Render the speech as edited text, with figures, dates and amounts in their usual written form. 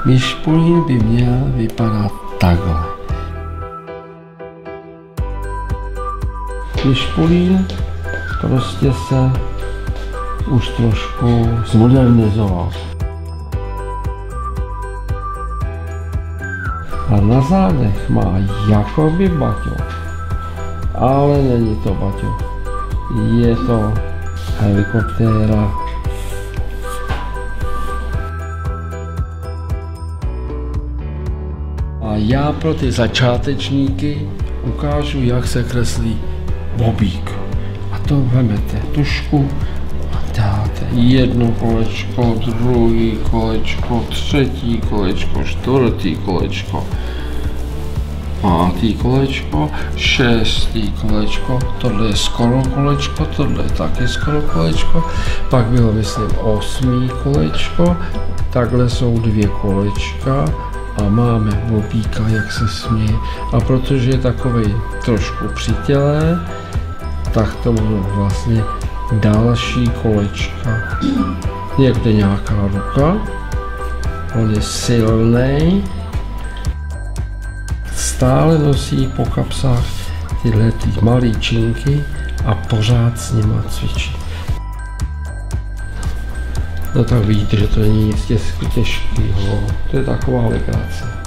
Myšpulín by měl vypadat takhle. Myšpulín prostě se už trošku zmodernizoval. A na zádech má jakoby baťoch, ale není to baťoch. Je to helikoptéra. A já pro ty začátečníky ukážu, jak se kreslí bobík. A to vemete tušku a dáte jedno kolečko, druhý kolečko, třetí kolečko, čtvrtý kolečko, pátý kolečko, šestý kolečko, tohle je skoro kolečko, tohle je taky skoro kolečko, pak bylo, myslím, 8. kolečko, takhle jsou 2 kolečka a máme bobíka, jak se směje. A protože je takovej trošku při těle, tak to budou vlastně další kolečka. Někde nějaká ruka, on je silný, stále nosí po kapsách tyhle malé činky a pořád s nima cvičí. No tak vidíte, že to není nic těžkého, to je taková legrace.